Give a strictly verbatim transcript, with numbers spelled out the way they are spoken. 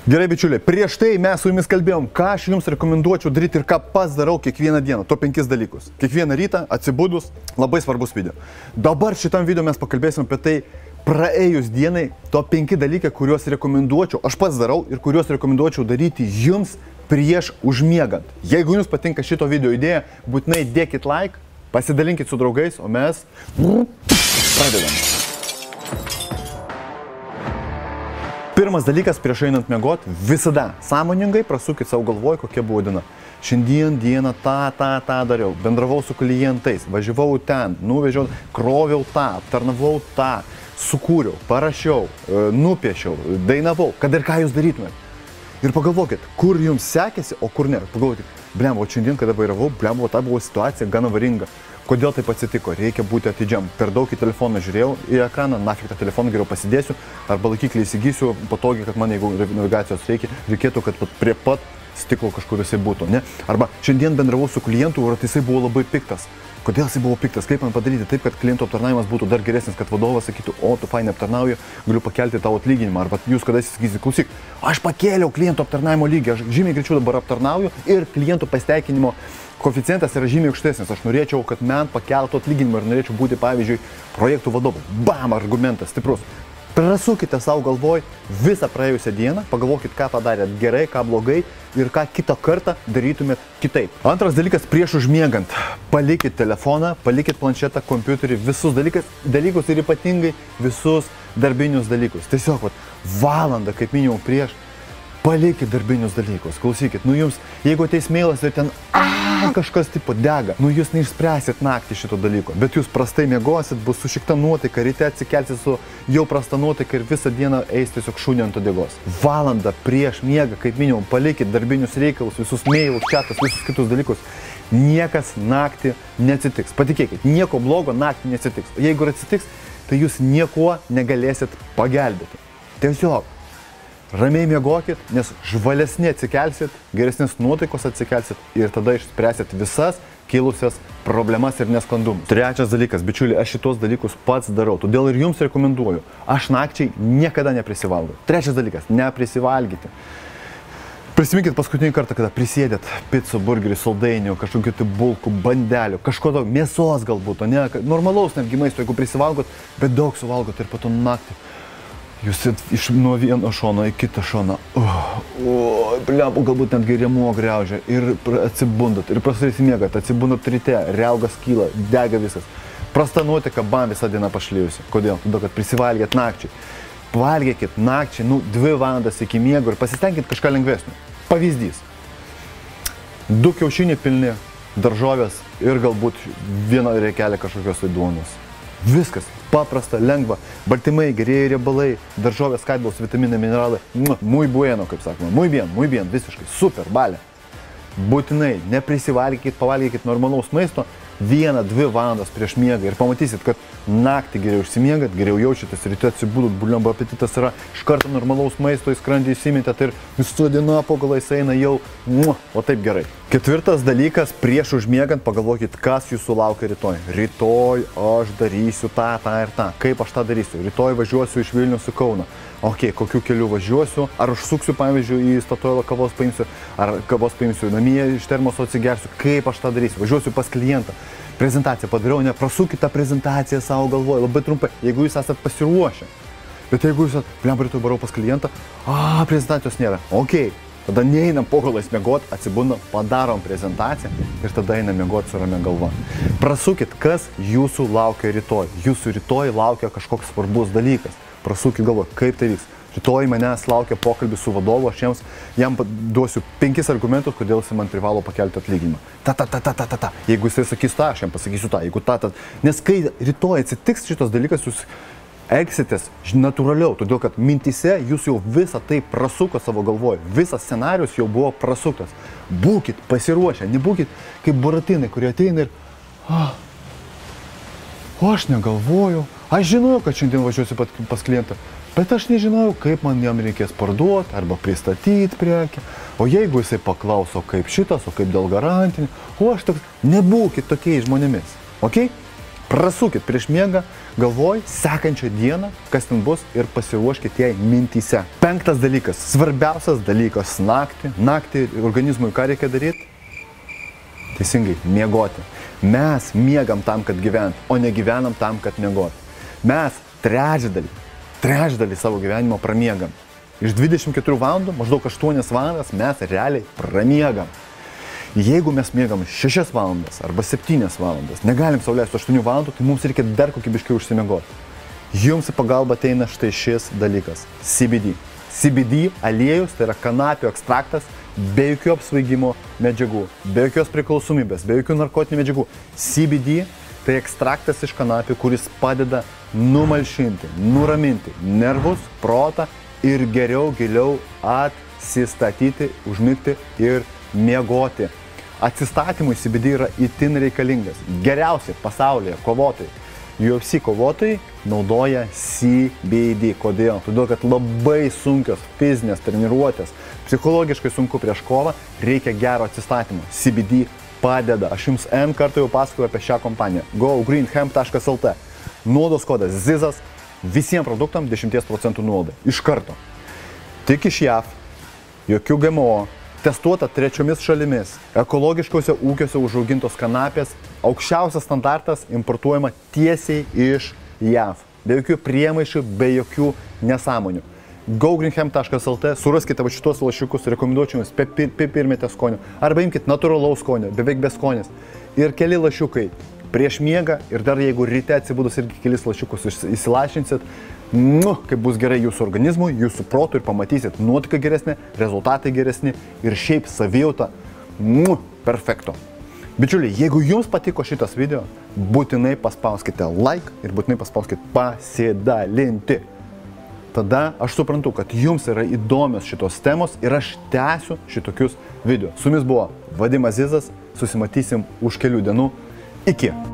Gerai, bičiuliai, prieš tai mes su jumis kalbėjom, ką aš jums rekomenduočiau daryti ir ką pats darau kiekvieną dieną. To penkis dalykus. Kiekvieną rytą, atsibudus, labai svarbus video. Dabar šitam video mes pakalbėsim apie tai, praėjus dienai, to penki dalykai, kuriuos rekomenduočiau, aš pats darau ir kuriuos rekomenduočiau daryti jums prieš užmiegant. Jeigu jums patinka šito video idėja, būtinai dėkit like, pasidalinkit su draugais, o mes pradedam. Pirmas dalykas prieš einant miegot, visada sąmoningai prasukit savo galvoj, kokia buvo diena. Šiandien dieną tą, tą, tą dariau, bendravau su klientais, važiavau ten, nuvežiau, kroviau tą, aptarnavau tą, sukūriau, parašiau, nupiešiau, dainavau, kad ir ką jūs darytumėt. Ir pagalvokit, kur jums sekėsi, o kur ne. Pagalvokit, blem, o šiandien, kada vairavau, blem, o ta buvo situacija gana varinga. Kodėl taip atsitiko? Reikia būti atidžiam. Per daug į telefoną žiūrėjau į ekraną, nafik tą telefoną geriau pasidėsiu, arba laikiklį įsigysiu patogiai, kad man, jeigu navigacijos reikia, reikėtų, kad prie pat stiklo kažkur jisai būtų, ne? Arba šiandien bendravau su klientu ir jisai buvo labai piktas. Kodėl jisai buvo piktas? Kaip man padaryti taip, kad kliento aptarnavimas būtų dar geresnis, kad vadovas sakytų, o, tu fainai aptarnauji, galiu pakelti tavo atlyginimą. Arba jūs kada įsigysi, klausyk, aš pakėliau kliento aptarnavimo lygį, aš žymiai greičiau dabar aptarnauju ir klientų pasiteikinimo koeficientas yra žymiai aukštesnis. Aš norėčiau, kad man pakeltų atlyginimą ir norėčiau būti, pavyzdžiui, projektų vadovu. Bam, argumentas stiprus. Prasukite savo galvoj visą praėjusią dieną, pagalvokit, ką padarėt gerai, ką blogai ir ką kitą kartą darytumėt kitaip. Antras dalykas, prieš užmiegant, palikit telefoną, palikit planšetą, kompiuterį, visus dalykas, dalykus ir ypatingai visus darbinius dalykus. Tiesiog vat, valandą kaip minimum prieš. Palikit darbinius dalykus, klausykit, nu jums, jeigu ateis mailas ir ten a, kažkas tipo dega, nu jūs neišspręsit naktį šito dalyko, bet jūs prastai miegosit, bus sušikta nuotaika, ryte atsikelsit su jau prasta nuotaika ir visą dieną eis tiesiog šunį ant uodegos. Valandą prieš miegą, kaip minimum, palikit darbinius reikalus, visus mailus, chatus, visus kitus dalykus. Niekas naktį neatsitiks. Patikėkit, nieko blogo naktį neatsitiks. Jeigu atsitiks, tai jūs nieko negalėsit pagelbėti. Tiesiog. Ramiai miegokit, nes žvalesni atsikelsit, geresnės nuotaikos atsikelsit ir tada išspręsit visas kilusias problemas ir nesklandumus. Trečias dalykas, bičiuliai, aš šitos dalykus pats darau, todėl ir jums rekomenduoju. Aš nakčiai niekada neprisivalgau. Trečias dalykas, neprisivalgyti. Prisiminkit paskutinį kartą, kada prisėdėt picų, burgerį, saldainių, kažkokių tai bulkų, bandelių, kažko daug, mėsos galbūt, o ne, normalaus netgi maisto, jeigu prisivalgot, bet daug suvalgot ir po to naktį. Jūs iš nuo vieno šono į kitą šoną, o, o, blembu, galbūt net geriamo griaužia ir atsibundat, ir prastai miegat, atsibundat ryte, riaugas kyla, dega visas. Prasta nuotaika, bam, visą dieną pašlijusi. Kodėl? Todėl, kad prisivalgėt nakčiai. Valgėkit nakčiai, nu, dvi valandas iki miego ir pasistengkit kažką lengvesnio. Pavyzdys. Du kiaušiniai pilni, daržovės ir galbūt vieną riekelę kažkokios tai duonos. Viskas. Paprasta, lengva, baltymai, gerieji riebalai, daržovės, skaidulos, vitaminai, mineralai, muy bueno, kaip sakoma, muy bien, muy bien, visiškai, super, balė. Būtinai neprisivalgykit, pavalgykit normalaus maisto vieną, dvi valandas prieš miegą ir pamatysit, kad naktį geriau išsimiegat, geriau jaučiatės, ryte atsibudot, buliamba apetitas yra, iš karto normalaus maisto į skrandį įsimetėt ir visų diena po galais eina jau, muah, o taip gerai. Ketvirtas dalykas, prieš užmiegant pagalvokit, kas jūsų laukia rytoj. Rytoj aš darysiu tą, tą ir tą. Kaip aš tą darysiu? Rytoj važiuosiu iš Vilniaus į Kauną. Ok, kokiu keliu važiuosiu, ar užsuksiu, pavyzdžiui, į Statoilą kavos paimsiu, ar kavos paimsiu namie iš termoso atsigersiu, kaip aš tą darysiu, važiuosiu pas klientą. Prezentaciją padariau, ne, prasukit tą prezentaciją savo galvoje, labai trumpai, jeigu jūs esat pasiruošę. Bet jeigu jūs esat, blem, rytoj varau pas klientą, a, prezentacijos nėra, ok, tada neeinam po galais miegot, atsibundam, padarom prezentaciją ir tada einam miegot su ramia galva. Prasukit, kas jūsų laukia rytoj, jūsų rytoj laukia kažkoks svarbus dalykas. Prasukit galvo, kaip tai vyks. Rytoj manęs laukia pokalbis su vadovu, aš jiems, jam duosiu penkis argumentus, kodėl jis man privalo pakelti atlyginimą. Ta, ta, ta, ta, ta, ta, ta. Jeigu jisai sakys tą, aš jam pasakysiu tą, jeigu ta, ta. Nes kai rytoj atsitiks šitas dalykas, jūs elgsitės natūraliau, todėl kad mintise jūs jau visą tai prasuko savo galvoje. Visas scenarius jau buvo prasuktas. Būkit pasiruošę, nebūkit kaip buratinai, kurie ateina ir... Ah, o aš negalvoju. Aš žinojau, kad šiandien važiuosiu pas klientą, bet aš nežinojau, kaip man jam reikės parduoti arba pristatyti prekę. O jeigu jisai paklauso, kaip šitas, o kaip dėl garantinį, o aš toks, nebūkit tokiais žmonėmis, ok? Prasukit prieš miegą, galvoj, sekančią dieną, kas ten bus ir pasiruoškit jai mintyse. Penktas dalykas, svarbiausias dalykas naktį. Naktį organizmui ką reikia daryti? Teisingai, miegoti. Mes miegam tam, kad gyvent, o ne gyvenam tam, kad miegoti. Mes trečdalį, trečdalį savo gyvenimo pramiegam. Iš dvidešimt keturių valandų, maždaug aštuonias valandas mes realiai pramiegam. Jeigu mes miegam šešias valandas arba septynias valandas, negalim sau leisti aštuonių valandų, tai mums reikia dar kokybiškai užsimiegoti. Jums į pagalbą ateina štai šis dalykas – C B D. C B D aliejus, tai yra kanapių ekstraktas, be jokių apsvaigimo medžiagų, be jokios priklausomybės, be jokių narkotinių medžiagų. C B D tai ekstraktas iš kanapių, kuris padeda numalšinti, nuraminti nervus, protą ir geriau, giliau atsistatyti, užmigti ir miegoti. Atsistatymui C B D yra itin reikalingas. Geriausi pasaulyje kovotojai, U F C kovotojai naudoja C B D. Kodėl? Todėl, kad labai sunkios fizinės treniruotės, psichologiškai sunku prieš kovą, reikia gero atsistatymo. C B D padeda. Aš jums N kartų jau pasakoju apie šią kompaniją. go green hemp taškas L T. Nuolaidos kodas ZIZAS. Visiems produktam dešimt procentų nuolaida. Iš karto. Tik iš J A V. Jokių G M O. Testuota trečiomis šalimis. Ekologiškose ūkiuose užaugintos kanapės. Aukščiausias standartas importuojama tiesiai iš J A V. Be jokių priemaišų, be jokių nesąmonių. go green hemp taškas L T, suraskite va šitos lašiukus, rekomenduočiau jums pipirmėtės skonio, arba imkite natūralaus skonio, beveik be skonės. Ir keli lašiukai prieš miegą, ir dar jeigu ryte atsibudus irgi kelis lašiukus įsilašinsit, nu, kaip bus gerai jūsų organizmui, jūsų protui ir pamatysit nuotaika geresnė, rezultatai geresni ir šiaip savijauta, nu, perfekto. Bičiuliai, jeigu jums patiko šitas video, būtinai paspauskite like ir būtinai paspauskite pasidalinti. Tada aš suprantu, kad jums yra įdomios šitos temos ir aš tęsiu šitokius video. Su jumis buvo Vadimas Zizas, susimatysim už kelių dienų. Iki.